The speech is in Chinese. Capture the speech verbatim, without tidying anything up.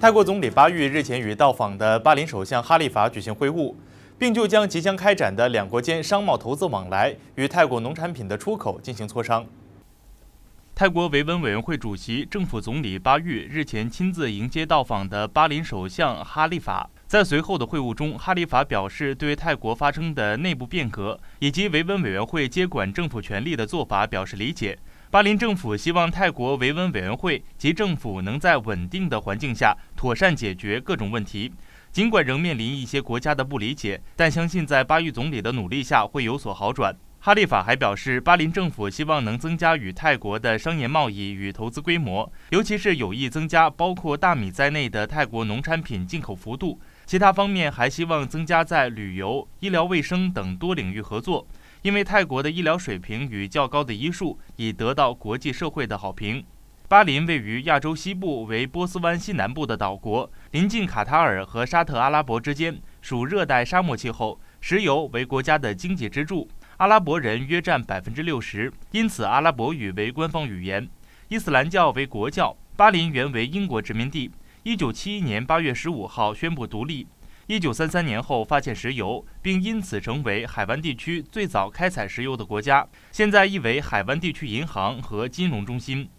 泰国总理巴育日前与到访的巴林首相哈利法举行会晤，并就将即将开展的两国间商贸投资往来与泰国农产品的出口进行磋商。泰国维稳委员会主席、政府总理巴育日前亲自迎接到访的巴林首相哈利法。在随后的会晤中，哈利法表示对泰国发生的内部变革以及维稳委员会接管政府权力的做法表示理解。巴林政府希望泰国维稳委员会及政府能在稳定的环境下妥善解决各种问题。尽管仍面临一些国家的不理解，但相信在巴育总理的努力下会有所好转。哈利法还表示，巴林政府希望能增加与泰国的商业贸易与投资规模，尤其是有意增加包括大米在内的泰国农产品进口幅度。其他方面还希望增加在旅游、医疗卫生等多领域合作，因为泰国的医疗水平与较高的医术已得到国际社会的好评。巴林位于亚洲西部，为波斯湾西南部的岛国，临近卡塔尔和沙特阿拉伯之间，属热带沙漠气候，石油为国家的经济支柱。阿拉伯人约占百分之六十，因此阿拉伯语为官方语言。伊斯兰教为国教。巴林原为英国殖民地。一九七一年八月十五号宣布独立。一九三三年后发现石油，并因此成为海湾地区最早开采石油的国家。现在亦为海湾地区银行和金融中心。